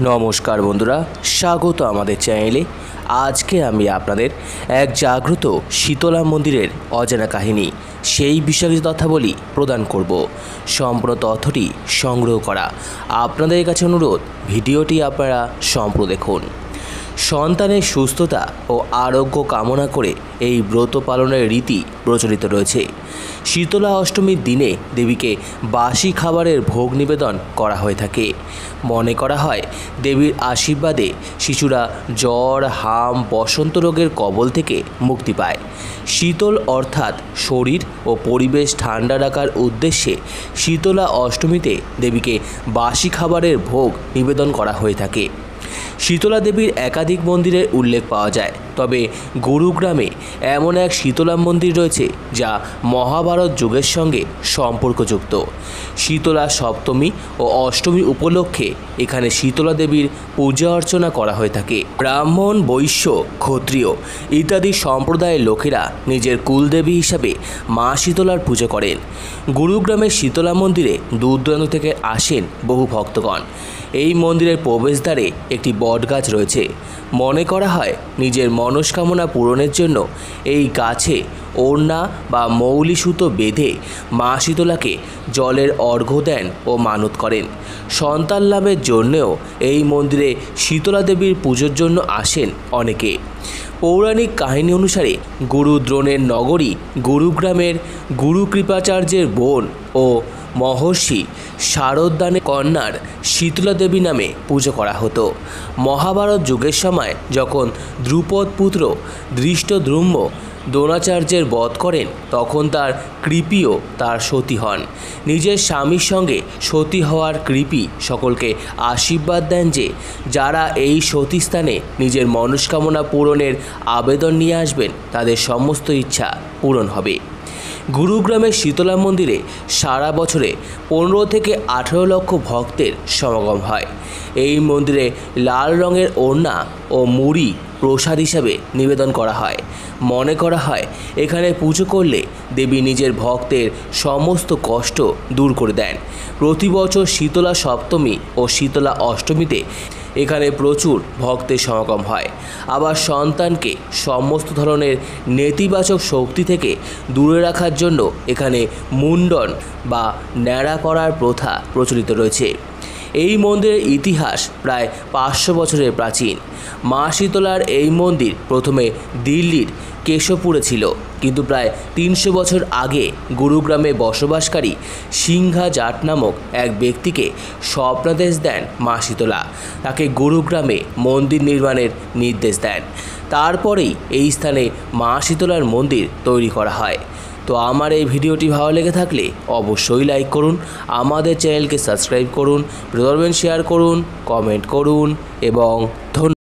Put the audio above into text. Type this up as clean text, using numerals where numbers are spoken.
নমস্কার বন্ধুরা, স্বাগত আমাদের চ্যানেলে। আজকে আমি আপনাদের এক জাগ্রত শীতলা মন্দিরের অজানা কাহিনী, সেই বিষয়ে তথ্যাবলী প্রদান করব। সম্পূর্ণ তথ্যটি সংগ্রহ করা আপনাদের কাছে অনুরোধ, ভিডিওটি আপনারা সম্পূর্ণ দেখুন। সন্তানের সুস্থতা ও আরোগ্য কামনা করে এই ব্রত পালনের রীতি প্রচলিত রয়েছে। শীতলা অষ্টমীর দিনে দেবীকে বাসি খাবারের ভোগ নিবেদন করা হয়ে থাকে। মনে করা হয় দেবীর আশীর্বাদে শিশুরা জ্বর, হাম, বসন্ত রোগের কবল থেকে মুক্তি পায়। শীতল অর্থাৎ শরীর ও পরিবেশ ঠান্ডা রাখার উদ্দেশ্যে শীতলা অষ্টমীতে দেবীকে বাসি খাবারের ভোগ নিবেদন করা হয়ে থাকে। শীতলা দেবীর একাধিক মন্দিরের উল্লেখ পাওয়া যায়, তবে গুরুগ্রামে এমন এক শীতলা মন্দির রয়েছে যা মহাভারত যুগের সঙ্গে সম্পর্কযুক্ত। শীতলা সপ্তমী ও অষ্টমী উপলক্ষে এখানে শীতলা দেবীর পূজা অর্চনা করা হয়ে থাকে। ব্রাহ্মণ, বৈশ্য, ক্ষত্রিয় ইত্যাদি সম্প্রদায়ের লোকেরা নিজের কুলদেবী হিসাবে মা শীতলার পুজো করেন। গুরুগ্রামের শীতলা মন্দিরে দূর দূরান্ত থেকে আসেন বহু ভক্তগণ। এই মন্দিরের প্রবেশদ্বারে একটি বটগাছ রয়েছে। মনে করা হয় নিজের মনস্কামনা পূরণের জন্য এই গাছে ওড়না বা মৌলি সুতো বেঁধে মা শীতলাকে জলের অর্ঘ্য দেন ও মানত করেন। সন্তান লাভের জন্যেও এই মন্দিরে শীতলা দেবীর পুজোর জন্য আসেন অনেকে। পৌরাণিক কাহিনী অনুসারে গুরু দ্রোণের নগরী গুরুগ্রামের গুরু কৃপাচার্যের বোন ও মহর্ষি শারদানের কন্যার শীতলা দেবী নামে পুজো করা হতো। মহাভারত যুগের সময় যখন দ্রুপদ পুত্র ধৃষ্টদ্যুম্ন দ্রোণাচার্যের বধ করেন, তখন তার কৃপিও তার সতী হন। নিজের স্বামীর সঙ্গে সতী হওয়ার কৃপি সকলকে আশীর্বাদ দেন যে যারা এই সতীস্থানে নিজের মনস্কামনা পূরণের আবেদন নিয়ে আসবেন, তাদের সমস্ত ইচ্ছা পূরণ হবে। গুরুগ্রামের শীতলা মন্দিরে সারা বছরে 15 থেকে 18 লক্ষ ভক্তের সমাগম হয়। এই মন্দিরে লাল রঙের ওড়না ও মুড়ি প্রসাদ হিসাবে নিবেদন করা হয়। মনে করা হয় এখানে পুজো করলে দেবী নিজের ভক্তের সমস্ত কষ্ট দূর করে দেন। প্রতি বছর শীতলা সপ্তমী ও শীতলা অষ্টমীতে এখানে প্রচুর ভক্তের সমাগম হয়। আবার সন্তানকে সমস্ত ধরনের নেতিবাচক শক্তি থেকে দূরে রাখার জন্য এখানে মুন্ডন বা ন্যাড়া করার প্রথা প্রচলিত রয়েছে। এই মন্দিরের ইতিহাস প্রায় 500 বছরের প্রাচীন। মা শীতলার এই মন্দির প্রথমে দিল্লির কেশবপুরে ছিল, কিন্তু প্রায় 300 বছর আগে গুরুগ্রামে বসবাসকারী সিংহা জাট নামক এক ব্যক্তিকে স্বপ্নাদেশ দেন মা শীতলা। তাকে গুরুগ্রামে মন্দির নির্মাণের নির্দেশ দেন। তারপরেই এই স্থানে মা শীতলার মন্দির তৈরি করা হয়। তো আমার এই ভিডিওটি ভালো লেগে থাকলে অবশ্যই লাইক করুন, আমাদের চ্যানেলকে সাবস্ক্রাইব করুন, শেয়ার করুন, কমেন্ট করুন এবং ধন্যবাদ।